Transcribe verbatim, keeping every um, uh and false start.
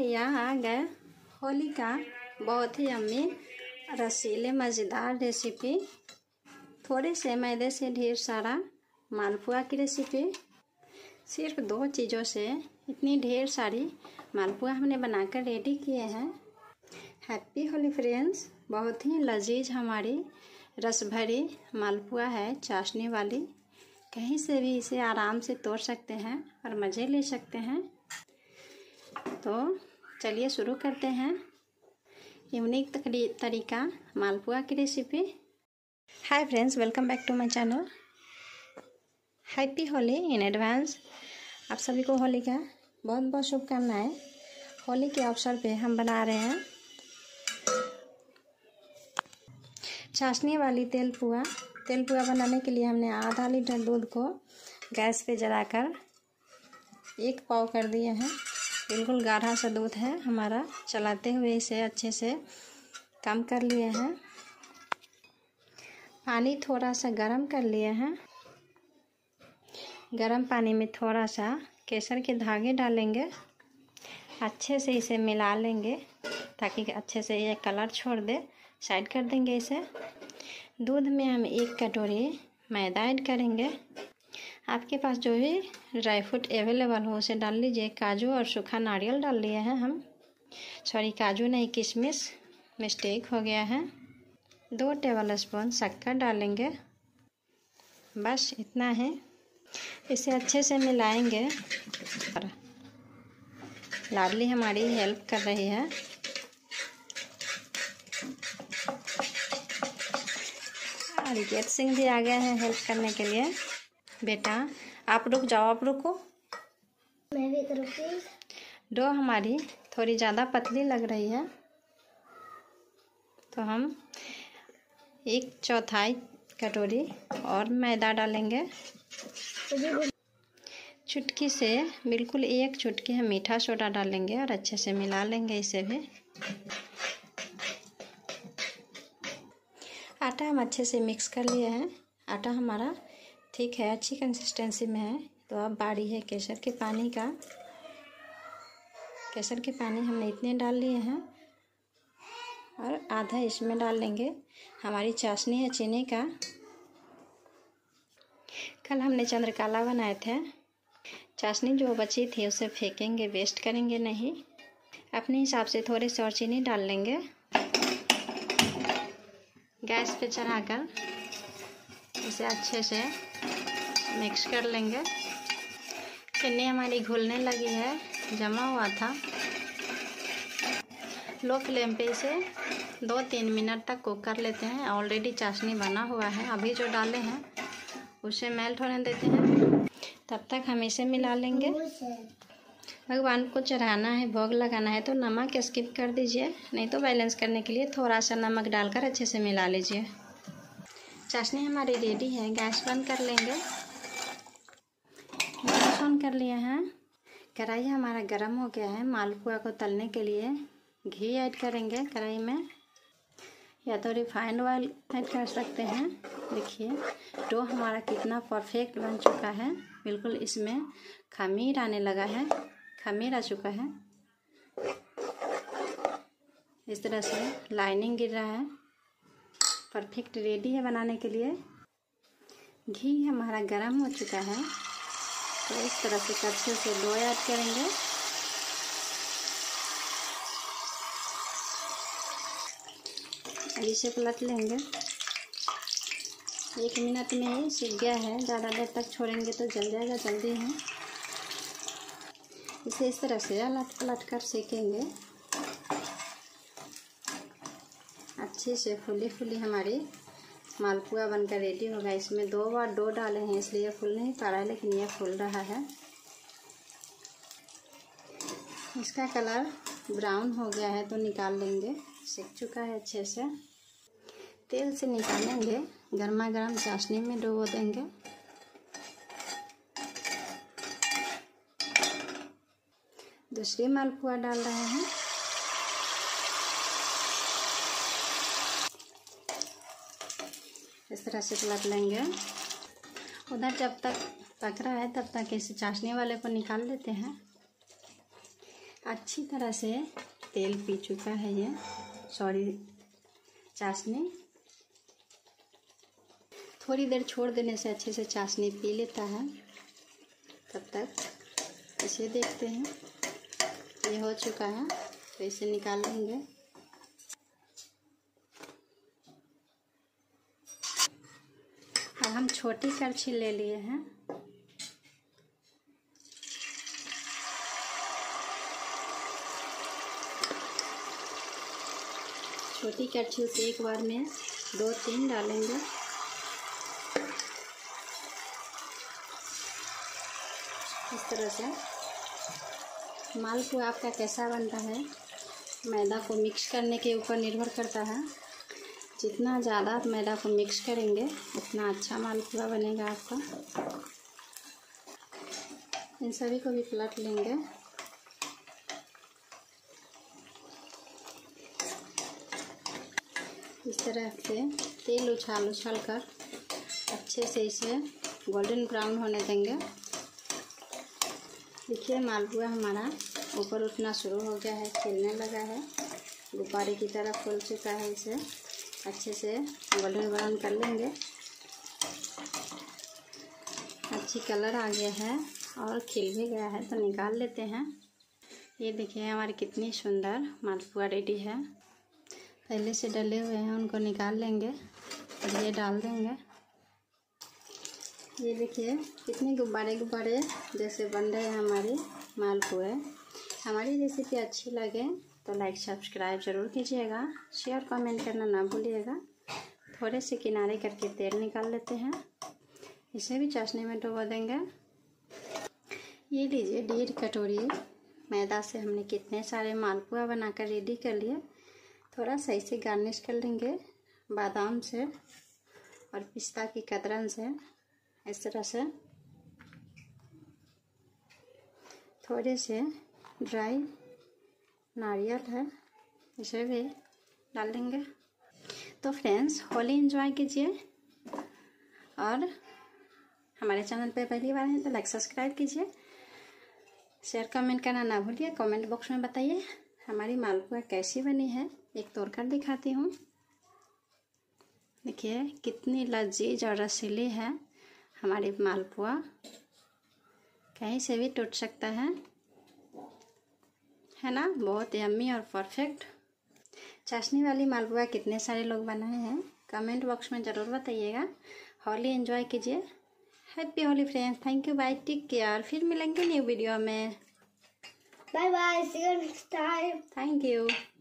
भैया आ गए होली का बहुत ही यम्मी रसीले मज़ेदार रेसिपी। थोड़े से मैदे से ढेर सारा मालपुआ की रेसिपी। सिर्फ दो चीज़ों से इतनी ढेर सारी मालपुआ हमने बनाकर रेडी किए हैं। Happy Holi friends. बहुत ही लजीज हमारी रस भरी मालपुआ है, चाशनी वाली। कहीं से भी इसे आराम से तोड़ सकते हैं और मज़े ले सकते हैं। तो चलिए शुरू करते हैं यूनिक तरीका मालपुआ की recipe. Hi friends, welcome back to my channel. Happy Holi in advance. आप सभी को होली का बहुत बहुत शुभकामनाएं। होली के अवसर पे हम बना रहे हैं चाशनी वाली तेल पुआ। तेल पुआ बनाने के लिए हमने आधा लीटर दूध को गैस पे जलाकर एक पाव कर दिए हैं। बिल्कुल गाढ़ा सा दूध है हमारा। चलाते हुए इसे अच्छे से कम कर लिए हैं। पानी थोड़ा सा गरम कर लिए हैं। गरम पानी में थोड़ा सा केसर के धागे डालेंगे। अच्छे से इसे मिला लेंगे ताकि अच्छे से ये कलर छोड़ दे। साइड कर देंगे इसे। दूध में हम एक कटोरी मैदा ऐड करेंगे। आपके पास जो भी ड्राई फ्रूट अवेलेबल हो उसे डाल लीजिए। काजू और सूखा नारियल डाल लिए हैं हम। सॉरी, काजू नहीं, किशमिश, मिस्टेक हो गया है। दो टेबल स्पून शक्कर डालेंगे। बस इतना है। इसे अच्छे से मिलाएंगे। लाडली हमारी हेल्प कर रही है। रिकेत सिंह भी आ गए हैं हेल्प करने के लिए। बेटा आप रुक जाओ, आप रुको, मैं भी करूँगी। डो हमारी थोड़ी ज़्यादा पतली लग रही है तो हम एक चौथाई कटोरी और मैदा डालेंगे। चुटकी से बिल्कुल एक चुटकी हम मीठा सोडा डालेंगे और अच्छे से मिला लेंगे इसे भी। आटा हम अच्छे से मिक्स कर लिए हैं। आटा हमारा ठीक है, अच्छी कंसिस्टेंसी में है। तो अब बारी है केसर के पानी का। केसर के पानी हमने इतने डाल लिए हैं और आधा इसमें डाल लेंगे। हमारी चाशनी है चीनी का। कल हमने चंद्रकला बनाए थे। चाशनी जो बची थी उसे फेंकेंगे, वेस्ट करेंगे नहीं। अपने हिसाब से थोड़े से और चीनी डाल लेंगे। गैस पे चढ़ाकर इसे अच्छे से मिक्स कर लेंगे। चीनी हमारी घुलने लगी है, जमा हुआ था। लो फ्लेम पे इसे दो तीन मिनट तक कुक कर लेते हैं। ऑलरेडी चाशनी बना हुआ है। अभी जो डाले हैं उसे मेल्ट होने देते हैं। तब तक हम इसे मिला लेंगे। भगवान को चढ़ाना है, भोग लगाना है तो नमक स्किप कर दीजिए, नहीं तो बैलेंस करने के लिए थोड़ा सा नमक डालकर अच्छे से मिला लीजिए। चाशनी हमारी रेडी है। गैस बंद कर लेंगे। गैस ऑन कर लिए हैं। कढ़ाई हमारा गर्म हो गया है। मालपुआ को तलने के लिए घी ऐड करेंगे कढ़ाई में, या तो रिफाइंड ऑयल ऐड कर सकते हैं। देखिए डो हमारा कितना परफेक्ट बन चुका है। बिल्कुल इसमें खमीर आने लगा है, खमीर आ चुका है। इस तरह से लाइनिंग गिर रहा है। परफेक्ट रेडी है बनाने के लिए। घी हमारा गर्म हो चुका है तो इस तरह से कच्चे से डो ऐड करेंगे। इसे पलट लेंगे। एक मिनट में ही सीख गया है। ज़्यादा देर तक छोड़ेंगे तो जल जाएगा जल्दी है। इसे इस तरह से अलट पलट कर सेकेंगे। अच्छे से फुली फुली हमारी मालपुआ बनकर रेडी होगा। इसमें दो बार डो डाले हैं इसलिए फूल नहीं पा रहा है, लेकिन यह फूल रहा है। इसका कलर ब्राउन हो गया है तो निकाल लेंगे। सेक चुका है अच्छे से। तेल से निकालेंगे। गर्मा गर्म चाशनी में डुबो देंगे। दूसरी मालपुआ डाल रहे हैं। इस तरह से पलट लेंगे। उधर जब तक पक रहा है तब तक इस चाशनी वाले को निकाल लेते हैं। अच्छी तरह से तेल पी चुका है ये सॉरी चाशनी। थोड़ी देर छोड़ देने से अच्छे से चाशनी पी लेता है। तब तक इसे देखते हैं। ये हो चुका है तो इसे निकाल लेंगे। अब हम छोटी करछी ले लिए हैं। छोटी करछी से एक बार में दो तीन डालेंगे। इस तरह से मालपुआ आपका कैसा बनता है मैदा को मिक्स करने के ऊपर निर्भर करता है। जितना ज़्यादा मैदा को मिक्स करेंगे उतना अच्छा मालपुआ बनेगा आपका। इन सभी को भी पलट लेंगे। इस तरह से तेल उछाल उछाल कर अच्छे से इसे गोल्डन ब्राउन होने देंगे। देखिए मालपुआ हमारा ऊपर उठना शुरू हो गया है, खिलने लगा है, गुब्बारे की तरह फूल चुका है। इसे अच्छे से गोल्डन ब्राउन कर लेंगे। अच्छी कलर आ गया है और खिल भी गया है तो निकाल लेते हैं। ये देखिए हमारी कितनी सुंदर मालपुआ रेडी है। पहले से डले हुए हैं उनको निकाल लेंगे और ये डाल देंगे। ये देखिए कितने गुब्बारे गुब्बारे जैसे बन रहे हैं हमारे मालपुए। हमारी रेसिपी अच्छी लगे तो लाइक सब्सक्राइब ज़रूर कीजिएगा, शेयर कमेंट करना ना भूलिएगा। थोड़े से किनारे करके तेल निकाल लेते हैं। इसे भी चाशनी में डुबो देंगे। ये लीजिए डेढ़ कटोरी मैदा से हमने कितने सारे मालपुआ बनाकर रेडी कर लिए। थोड़ा सा इसे गार्निश कर लेंगे बादाम से और पिस्ता की कतरन से। इस तरह से थोड़े से ड्राई नारियल है, इसे भी डाल देंगे। तो फ्रेंड्स होली एंजॉय कीजिए और हमारे चैनल पे पहली बार है तो लाइक सब्सक्राइब कीजिए, शेयर कमेंट करना ना भूलिए। कमेंट बॉक्स में बताइए हमारी मालपुआ कैसी बनी है। एक तोड़कर दिखाती हूँ। देखिए कितनी लजीज और रसीली है हमारी मालपुआ, कहीं से भी टूट सकता है है ना। बहुत यम्मी और परफेक्ट चाशनी वाली मालपुआ कितने सारे लोग बनाए हैं कमेंट बॉक्स में ज़रूर बताइएगा। होली एंजॉय कीजिए। Happy Holi friends. Thank you, bye, take care. फिर मिलेंगे न्यू वीडियो में। Bye bye, see you next time. Thank you.